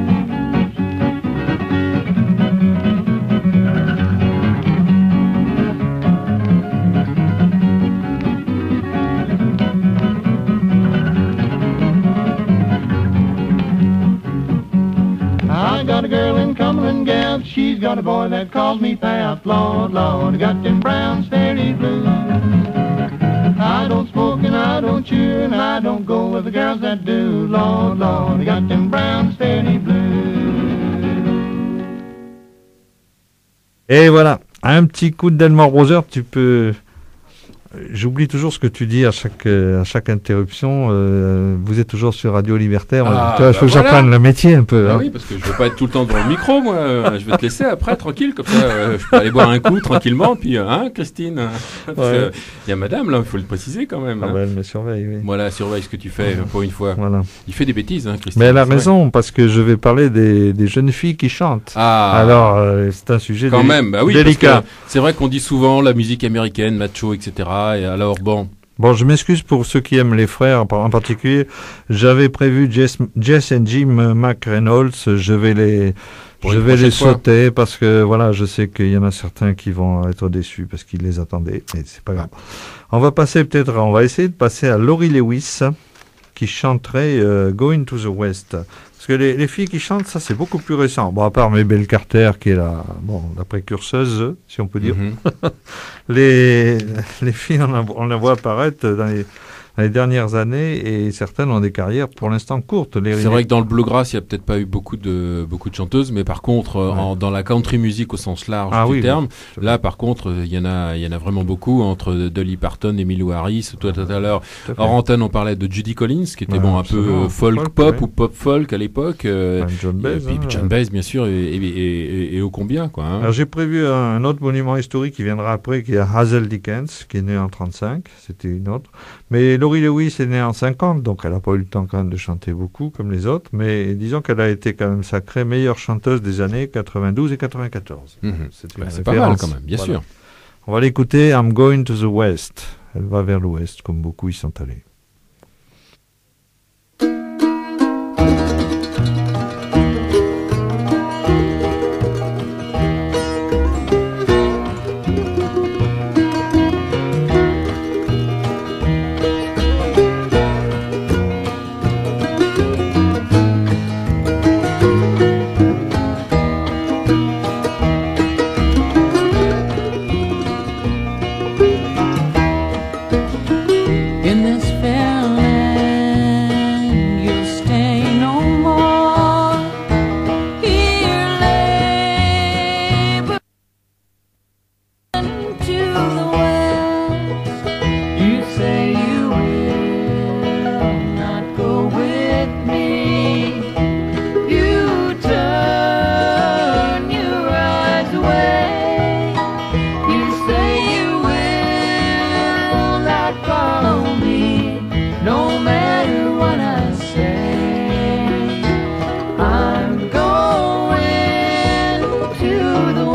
I got a girl in Cumberland Gap, she's got a boy that calls me Pap. Lord, Lord, I got them brown steady blues. I don't smoke and I don't chew and I don't go with the girls that do. Lord, Lord, I got them brown steady blues. Et voilà, un petit coup de Delmore Brothers, tu peux... J'oublie toujours ce que tu dis à chaque, à chaque interruption. Euh, vous êtes toujours sur Radio Libertaire. Ah, tu vois, il bah faut que voilà. j'apprenne le métier un peu. Ah hein. oui, parce que je veux pas être tout le temps devant le micro, moi. Euh, Je vais te laisser après, tranquille, comme ça, euh, je peux aller boire un coup tranquillement. Puis, euh, hein, Christine, parce Ouais. que il y a Madame là, il faut le préciser quand même. Ah hein. bah, elle me surveille, oui. Voilà, surveille ce que tu fais euh, pour une fois. Voilà. Il fait des bêtises, hein, Christine. Mais elle a c'est vrai. raison, parce que je vais parler des, des jeunes filles qui chantent. Ah. Alors, euh, c'est un sujet Quand déli- même, bah oui, délicat. parce que c'est vrai qu'on dit souvent la musique américaine, macho, et cetera. Et alors bon, Bon, je m'excuse pour ceux qui aiment les frères en en particulier. J'avais prévu Jess, Jess et Jim McReynolds. Je vais les, Pour je une vais les prochaine fois. sauter parce que voilà, je sais qu'il y en a certains qui vont être déçus parce qu'ils les attendaient. Mais c'est pas grave. On va passer peut-être, on va essayer de passer à Laurie Lewis qui chanterait euh, Going to the West. Parce que les, les filles qui chantent, ça c'est beaucoup plus récent. Bon, à part Mabel Carter qui est la, bon, la précurseuse, si on peut dire. mhm. Les, les filles, on, la- on les voit apparaître dans les, dans les dernières années et certaines ont des carrières pour l'instant courtes. Les C'est vrai que dans le bluegrass, il n'y a peut-être pas eu beaucoup de, beaucoup de chanteuses, mais par contre, euh, Ouais. en- dans la country music au sens large Ah du oui, terme, oui. là par contre, il y en a, il y en a vraiment beaucoup entre Dolly Parton, Emmylou Harris. Toi tout à l'heure, Tout à fait. hors antenne, on parlait de Judy Collins, qui était Ouais, bon un peu absolument. euh, folk, Folk, pop ouais. ou pop folk à l'époque. euh, Enfin, John et Baez, puis hein, John ouais. Baez, bien sûr, et, et, et, et- et ô combien quoi. hein. Alors j'ai prévu un, un autre monument historique qui viendra après, qui est Hazel Dickens, qui est né en trente-cinq, c'était une autre. Mais Laurie Lewis est née en cinquante, donc elle n'a pas eu le temps quand même de chanter beaucoup comme les autres, mais disons qu'elle a été quand même sacrée meilleure chanteuse des années quatre-vingt-douze et quatre-vingt-quatorze. Mhm. C'est Bah, une c'est pas mal référence. quand même, bien Voilà. sûr. On va l'écouter, I'm Going to the West. Elle va vers l'ouest, comme beaucoup y sont allés. In this fair land you'll stay no more. Here labor to the west. You say you will not go with me. You turn your eyes away. You say you will not follow me, no matter what I say. I'm going to the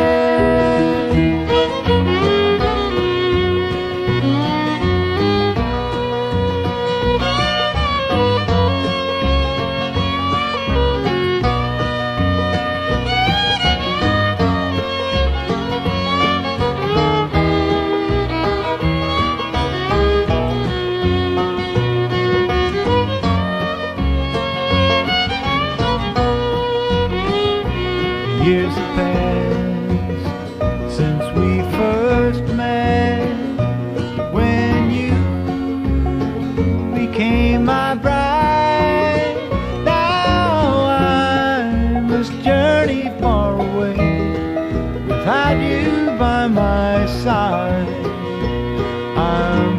Years have passed since we first met. When you became my bride, now must journey far away without you by my side. I'm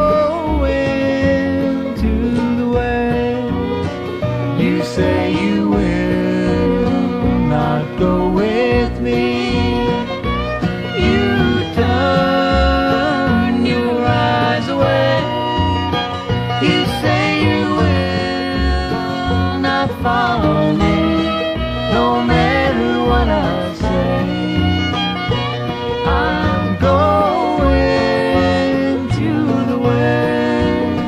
going to the west. You say you will not go with me. You turn your eyes away. You say you will not follow me, no matter what I say. I'm going to the west.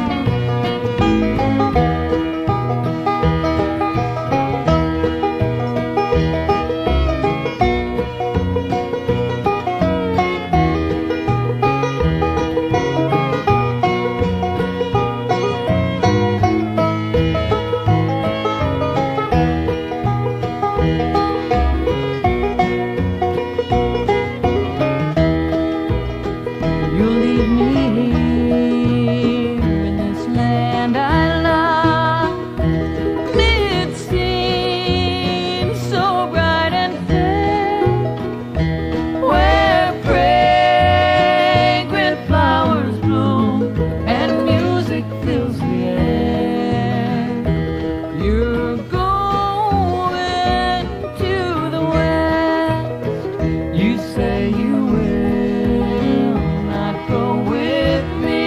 You leave me here in this land I love. It seems so bright and fair, where fragrant flowers bloom and music fills the air. You're going to the west. You say you will not go with me.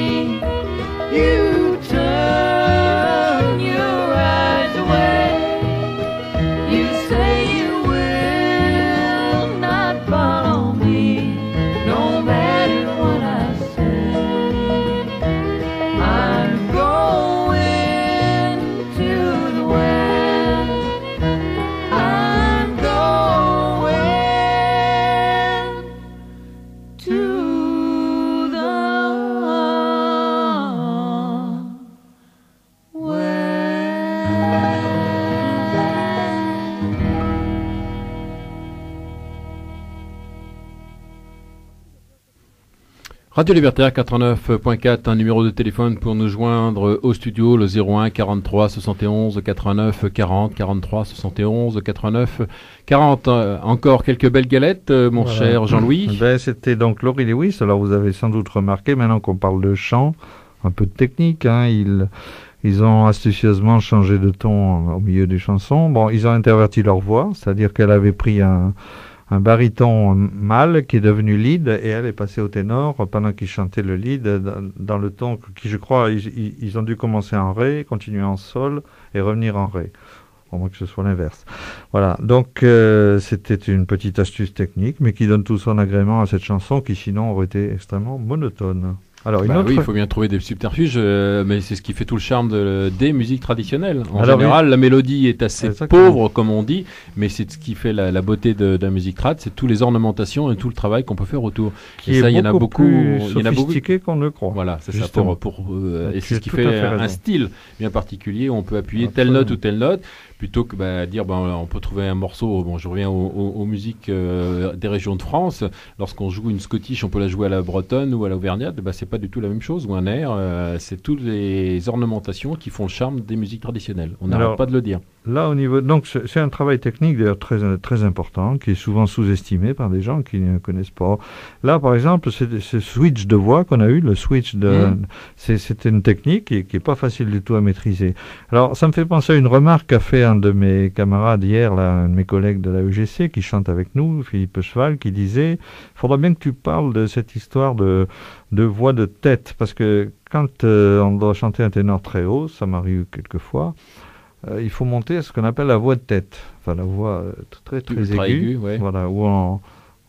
You turn your eyes away. You say you will not follow me, no matter what I say. I'm going to the west. I'm going to the Radio Libertaire quatre-vingt-neuf point quatre, un numéro de téléphone pour nous joindre au studio, le zéro un quarante-trois soixante et onze quatre-vingt-neuf quarante, quarante-trois soixante et onze quatre-vingt-neuf quarante. Euh, encore quelques belles galettes, euh, mon Voilà. cher Jean-Louis. Ben, c'était donc Laurie Lewis. Alors vous avez sans doute remarqué, maintenant qu'on parle de chant, un peu de technique, hein, ils, ils ont astucieusement changé de ton au milieu des chansons. Bon, ils ont interverti leur voix, c'est-à-dire qu'elle avait pris un, un baryton mâle qui est devenu lead et elle est passée au ténor pendant qu'ils chantaient le lead dans, dans le ton qui, je crois, ils, ils, ils ont dû commencer en ré, continuer en sol et revenir en ré. Au moins que ce soit l'inverse. Voilà, donc euh, c'était une petite astuce technique, mais qui donne tout son agrément à cette chanson qui sinon aurait été extrêmement monotone. Alors, une Bah autre... oui, il faut bien trouver des subterfuges, euh, mais c'est ce qui fait tout le charme de, des musiques traditionnelles. En Alors, général, la mélodie est assez Exactement. pauvre, comme on dit, mais c'est ce qui fait la, la beauté de, de la musique trad, c'est toutes les ornementations et tout le travail qu'on peut faire autour. qui et est ça, il y en a beaucoup beaucoup. plus Il y en a beaucoup. sophistiqué qu'on ne croit. Voilà, c'est ça. Justement. Pour, pour, euh, Tu et c'est as ce qui tout fait à fait un raison. style bien particulier où on peut appuyer Absolument. telle note ou telle note, plutôt que bah, dire bah, on peut trouver un morceau. Bon, je reviens aux, aux- aux musiques euh, des régions de France. Lorsqu'on joue une Scottish, on peut la jouer à la bretonne ou à l'auvergnate. Bah, c'est pas du tout la même chose. Ou un air, euh, c'est toutes les ornementations qui font le charme des musiques traditionnelles. On Alors, n'arrête pas de le dire. Là, au niveau, donc c'est c'est un travail technique d'ailleurs très très important, qui est souvent sous-estimé par des gens qui ne connaissent pas. Là, par exemple, c'est ce switch de voix qu'on a eu, le switch de, Mhm. c'est c'était une technique qui, qui est pas facile du tout à maîtriser. Alors, ça me fait penser à une remarque qu'a fait un de mes camarades hier, là, un de mes collègues de la E G C qui chante avec nous, Philippe Cheval, qui disait, il faudra bien que tu parles de cette histoire de de voix de tête, parce que quand euh, on doit chanter un ténor très haut, ça m'arrive quelquefois. Euh, il faut monter à ce qu'on appelle la voix de tête, enfin la voix euh, très très Ultra aiguë, aiguë, ouais. voilà, où on,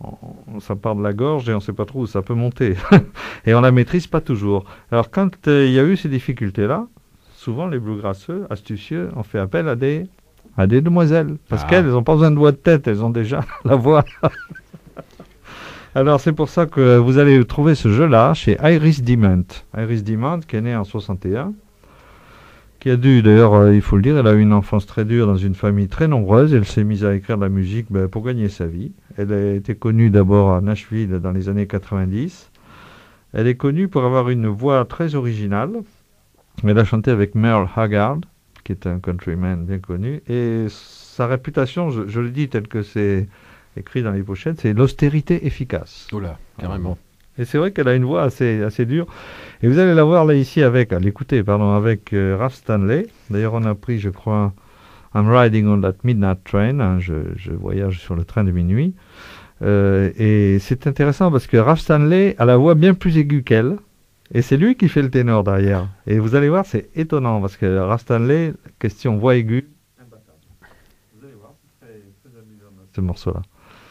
on- ça part de la gorge et on ne sait pas trop où ça peut monter, et on la maîtrise pas toujours. Alors quand euh, il y a eu ces difficultés-là, souvent les bluegrasseux astucieux ont fait appel à des à des demoiselles, parce Ah. qu'elles n'ont pas besoin de voix de tête, elles ont déjà la voix. Alors c'est pour ça que vous allez trouver ce jeu-là chez Iris Dement. Iris Dement qui est née en soixante et un, qui a dû, d'ailleurs, euh, il faut le dire, elle a eu une enfance très dure dans une famille très nombreuse. Elle s'est mise à écrire de la musique ben, pour gagner sa vie. Elle a été connue d'abord à Nashville dans les années quatre-vingt-dix. Elle est connue pour avoir une voix très originale. Elle a chanté avec Merle Haggard, qui est un countryman bien connu. Et sa réputation, je, je le dis tel que c'est écrit dans les pochettes, c'est l'austérité efficace. Oh là, carrément. Et c'est vrai qu'elle a une voix assez, assez dure. Et vous allez la voir là ici avec, à l'écouter, pardon, avec euh, Ralph Stanley. D'ailleurs, on a pris, je crois, I'm riding on that midnight train. Hein, je, je voyage sur le train de minuit. Euh, et c'est intéressant parce que Ralph Stanley a la voix bien plus aiguë qu'elle. Et c'est lui qui fait le ténor derrière. Et vous allez voir, c'est étonnant parce que Ralph Stanley, question voix aiguë, imbattable. Vous allez voir, c'est très, très amusant ce morceau-là.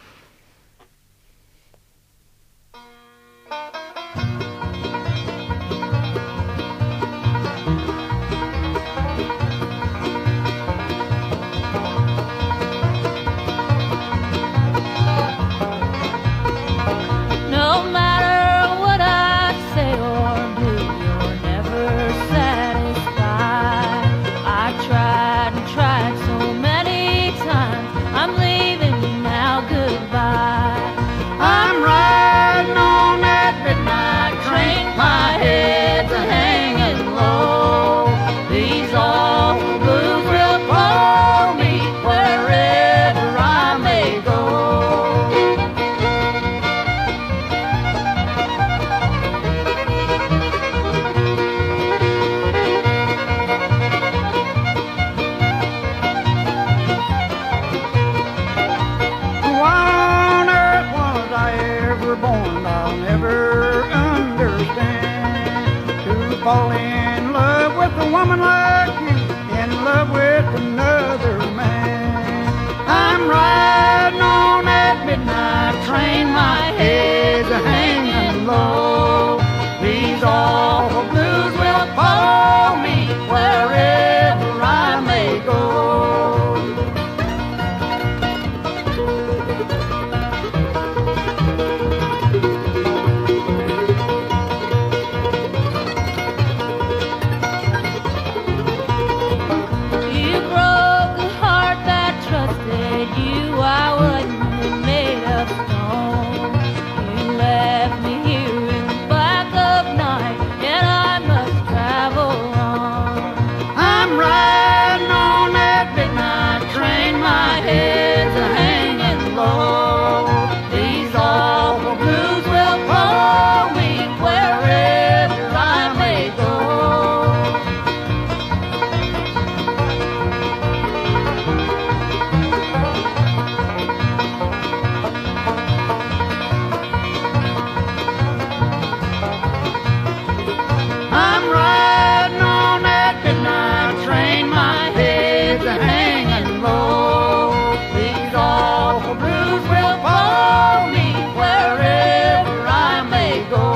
No matter what I say or do, you're never satisfied. I tried and tried so many times. I'm leaving you now, goodbye. I'm riding on that midnight train. My head's a hanging low. These awful blues will follow me wherever I may go. Why on earth was I ever born? I'll never understand. To fall in love with a woman like you, in love with another man. I'm riding on that midnight train, my head's a hanging low. These awful blues will follow me wherever I may go. You broke a heart that trusted you. I wasn't made of stone. You left me here in the black of night, and I must travel on. I'm riding on that midnight train, my head's a hanging low. These awful blues will follow me wherever I may go. I'm riding on that midnight train, my head's a hanging low. These awful blues will follow me wherever I may go.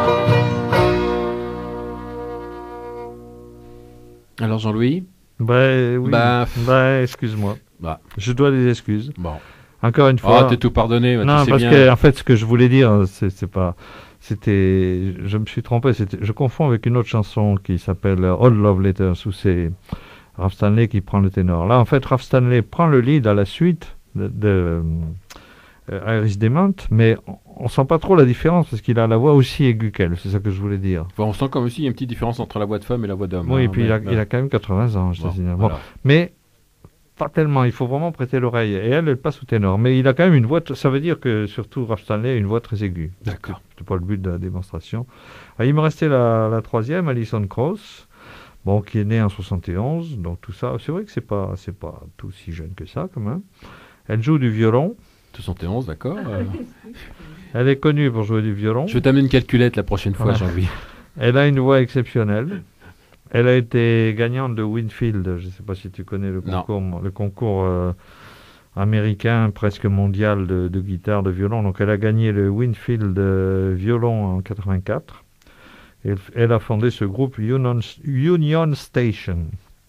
Alors Jean-Louis, Ben oui. Bah, Ben, excuse-moi. bah, Je dois des excuses. bon. Encore une Oh, fois. t'es tout pardonné, bah, non, tu sais parce bien. que en fait, ce que je voulais dire, c'est c'est pas. C'était. Je me suis trompé. c'était- Je confonds avec une autre chanson qui s'appelle Old Love Letters, où c'est Ralph Stanley qui prend le ténor. Là, en fait, Ralph Stanley prend le lead à la suite de, de euh, Iris Demont, mais on, on sent pas trop la différence parce qu'il a la voix aussi aiguë qu'elle. C'est ça que je voulais dire. Enfin, on sent comme aussi il y a une petite différence entre la voix de femme et la voix d'homme. Oui, hein, et puis mais- il, a, mais- il a quand même quatre-vingts ans, je te Bon, signale. Bon, voilà. mais pas tellement, il faut vraiment prêter l'oreille. Et elle, elle passe au ténor. Mais il a quand même une voix, t- ça veut dire que surtout Ralph Stanley a une voix très aiguë. D'accord. C'était pas le but de la démonstration. Ah, il me restait la, la troisième, Alison Krauss, bon, qui est née en soixante et onze. Donc tout ça, c'est vrai que c'est pas, c'est pas tout si jeune que ça quand même. Elle joue du violon. soixante et onze, d'accord. euh, Elle est connue pour jouer du violon. Je vais t'amener une calculette la prochaine fois, Voilà. Jean-Louis. Elle a une voix exceptionnelle. Elle a été gagnante de Winfield. Je ne sais pas si tu connais le Non. concours, le concours euh, américain presque mondial de, de guitare, de violon. Donc elle a gagné le Winfield euh, violon en quatre-vingt-quatre. Et elle, elle a fondé ce groupe Union, Union Station.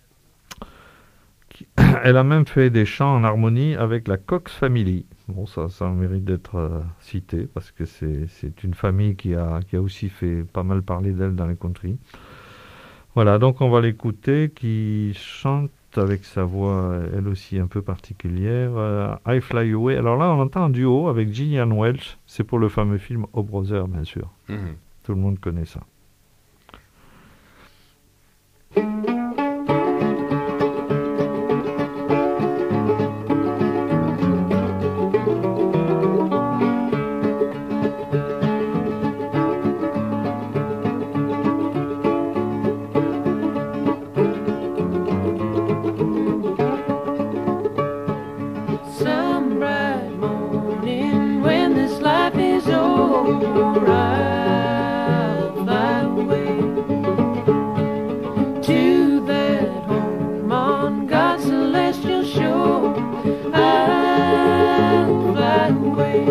Qui- Elle a même fait des chants en harmonie avec la Cox Family. Bon, ça, ça mérite d'être euh, cité parce que c'est c'est une famille qui a, qui a aussi fait pas mal parler d'elle dans les country. Voilà, donc on va l'écouter, qui chante avec sa voix, elle aussi un peu particulière, euh, I Fly Away. Alors là, on entend un duo avec Gillian Welch, c'est pour le fameux film Oh Brother, bien sûr. Mhm. Tout le monde connaît ça. Some bright morning when this life is over, I'll fly away to that home on God's celestial shore. I'll fly away.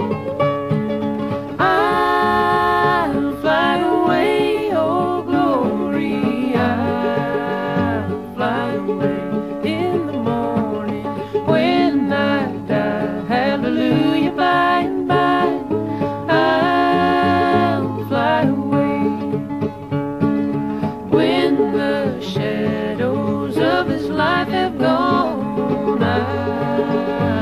I'll fly away, oh glory. I'll fly away in the morning when I die. Hallelujah, by and by. I'll fly away when the shadows of this life have gone. I'll